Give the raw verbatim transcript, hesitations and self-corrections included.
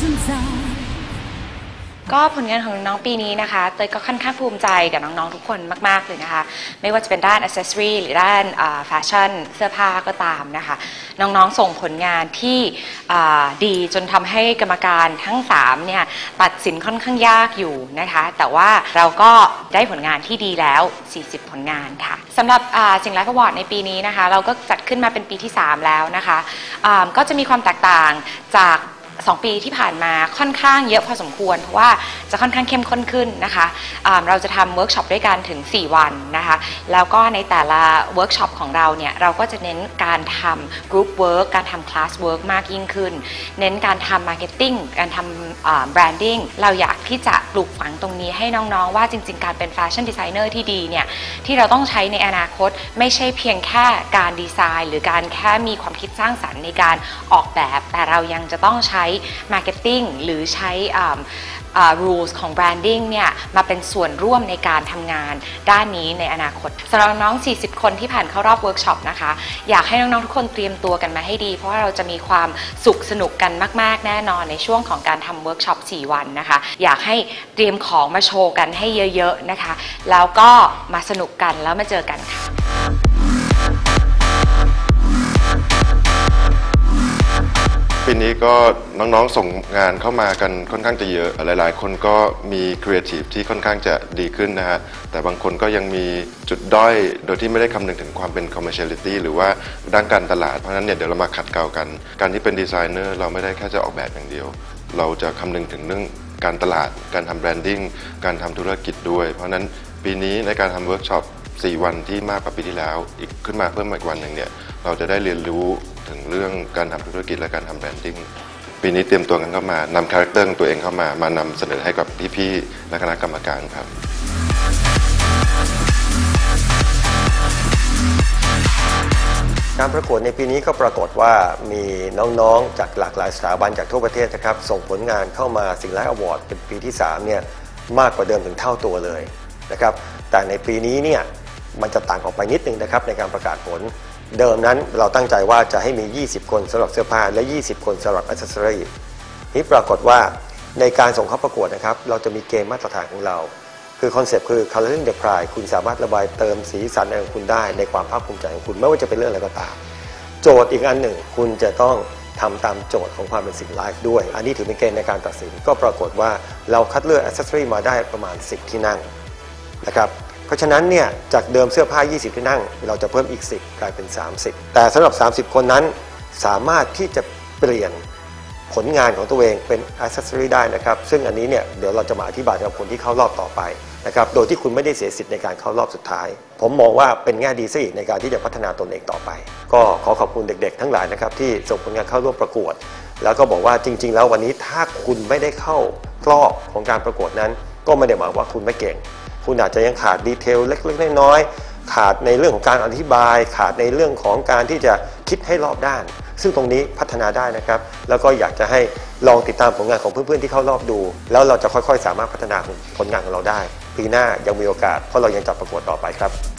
ก็ผลงานของน้องปีนี้นะคะเตยก็ค่อนข้างภูมิใจกับน้องๆทุกคนมากๆเลยนะคะไม่ว่าจะเป็นด้าน accessory หรือด้านแฟชั่นเสื้อผ้าก็ตามนะคะน้องๆส่งผลงานที่ดีจนทำให้กรรมการทั้งสามเนี่ยตัดสินค่อนข้างยากอยู่นะคะแต่ว่าเราก็ได้ผลงานที่ดีแล้วสี่สิบผลงานค่ะสำหรับสิ่งไลฟ์อวอร์ดในปีนี้นะคะเราก็จัดขึ้นมาเป็นปีที่สามแล้วนะคะก็จะมีความแตกต่างจากสองปีที่ผ่านมาค่อนข้างเยอะพอสมควรเพราะว่าจะค่อนข้างเข้มข้นขึ้นนะคะเราจะทำเวิร์กช็อปด้วยกันถึงสี่วันนะคะแล้วก็ในแต่ละเวิร์กช็อปของเราเนี่ยเราก็จะเน้นการทำกรุ๊ปเวิร์กการทำคลาสเวิร์กมากยิ่งขึ้นเน้นการทำมาร์เก็ตติ้งการทำแบรนดิ้งเราอยากที่จะปลูกฝังตรงนี้ให้น้องๆว่าจริงๆการเป็นแฟชั่นดีไซเนอร์ที่ดีเนี่ยที่เราต้องใช้ในอนาคตไม่ใช่เพียงแค่การดีไซน์หรือการแค่มีความคิดสร้างสรรค์ในการออกแบบแต่เรายังจะต้องใช้marketing หรือใช้ rules ของ branding เนี่ยมาเป็นส่วนร่วมในการทำงานด้านนี้ในอนาคตสำหรับน้องสี่สิบคนที่ผ่านเข้ารอบเวิร์กช็อปนะคะอยากให้น้องๆทุกคนเตรียมตัวกันมาให้ดีเพราะว่าเราจะมีความสุขสนุกกันมากๆแน่นอนในช่วงของการทำเวิร์กช็อปสี่วันนะคะอยากให้เตรียมของมาโชว์กันให้เยอะๆนะคะแล้วก็มาสนุกกันแล้วมาเจอกันค่ะปีนี้ก็น้องๆส่งงานเข้ามากันค่อนข้างจะเยอะหลายๆคนก็มีครีเอทีฟที่ค่อนข้างจะดีขึ้นนะฮะแต่บางคนก็ยังมีจุดด้อยโดยที่ไม่ได้คำนึงถึงความเป็น commerciality หรือว่าด้านการตลาดเพราะฉะนั้นเนี่ยเดี๋ยวเรามาขัดเกลากันการที่เป็นดีไซเนอร์เราไม่ได้แค่จะออกแบบอย่างเดียวเราจะคำนึงถึงเรื่องการตลาดการทำแบรนดิ้งการทำธุรกิจด้วยเพราะฉะนั้นปีนี้ในการทำเวิร์กช็อปสี่วันที่มากกว่าปีที่แล้วอีกขึ้นมาเพิ่มอีกวันหนึ่งเนี่ยเราจะได้เรียนรู้ถึงเรื่องการทำธุรกิจและการทำแบรนดิ้งปีนี้เตรียมตัวกันเข้ามานำคาแรคเตอร์ของตัวเองเข้ามามานำเสนอให้กับพี่ๆและคณะกรรมการครับการประกวดในปีนี้ก็ปรากฏว่ามีน้องๆจากหลากหลายสถาบันจากทั่วประเทศนะครับส่งผลงานเข้ามาสิ่งไลฟ์อวอร์ดเป็นปีที่สามเนี่ยมากกว่าเดิมถึงเท่าตัวเลยนะครับแต่ในปีนี้เนี่ยมันจะต่างออกไปนิดนึงนะครับในการประกาศผลเดิมนั้นเราตั้งใจว่าจะให้มียี่สิบคนสำหรับเสื้อผ้าและยี่สิบคนสำหรับอัซเซอรี่นี่ปรากฏว่าในการส่งเข้าประกวดนะครับเราจะมีเกณฑ์มาตรฐานของเราคือคอนเซปต์คือ Coloring the Pride คุณสามารถระบายเติมสีสันของคุณได้ในความภาคภูมิใจของคุณไม่ว่าจะเป็นเรื่องอะไรก็ตามโจทย์อีกอันหนึ่งคุณจะต้องทำตามโจทย์ของความเป็นสิ่งไลฟ์ด้วยอันนี้ถือเป็นเกณฑ์ในการตัดสินก็ปรากฏว่าเราคัดเลือกอัซเซอรี่มาได้ประมาณสิบที่นั่งนะครับเพราะฉะนั้นเนี่ยจากเดิมเสื้อผ้ายี่สิบที่นั่งเราจะเพิ่มอีกสิบกลายเป็นสามสิบแต่สำหรับสามสิบคนนั้นสามารถที่จะเปลี่ยนผลงานของตัวเองเป็นอัซเซอรี่ได้นะครับซึ่งอันนี้เนี่ยเดี๋ยวเราจะมาอธิบายกับคนที่เข้ารอบต่อไปนะครับโดยที่คุณไม่ได้เสียสิทธิ์ในการเข้ารอบสุดท้ายผมมองว่าเป็นแง่ดีซะอีกในการที่จะพัฒนาตนเองต่อไปก็ขอขอบคุณเด็กๆทั้งหลายนะครับที่ส่งผลงานเข้าร่วมประกวดแล้วก็บอกว่าจริงๆแล้ววันนี้ถ้าคุณไม่ได้เข้ารอบของการประกวดนั้นก็ไม่ได้หมายว่าคุณไม่เก่งคุณอาจจะยังขาดดีเทลเล็กๆน้อยๆขาดในเรื่องของการอธิบายขาดในเรื่องของการที่จะคิดให้รอบด้านซึ่งตรงนี้พัฒนาได้นะครับแล้วก็อยากจะให้ลองติดตามผลงานของเพื่อนๆที่เข้ารอบดูแล้วเราจะค่อยๆสามารถพัฒนาผลงานของเราได้ปีหน้ายังมีโอกาสเพราะเรายังจัดประกวดต่อไปครับ